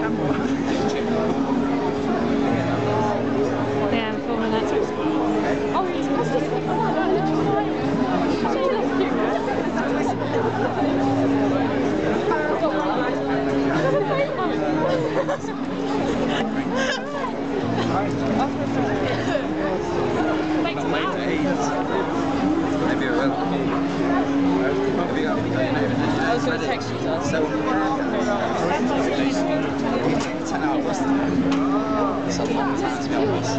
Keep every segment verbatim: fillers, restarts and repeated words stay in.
Yeah, I'm filming it. Oh, it's Thanks, Matt. Maybe I will. I was going to text you, though. So, ten hour bus. It's a long time to be on bus.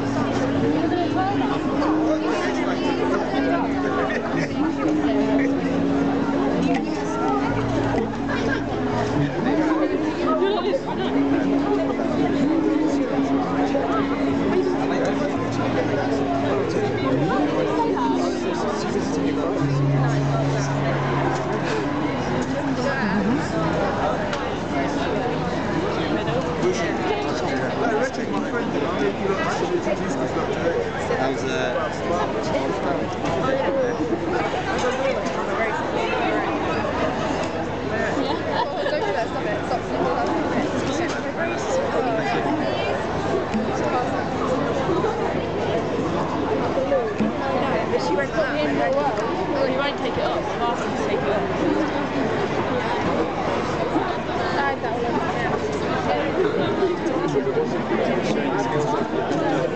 How's uh She won't put me in the world. Well, he won't take it off. I've asked him to take it off. I had that all over my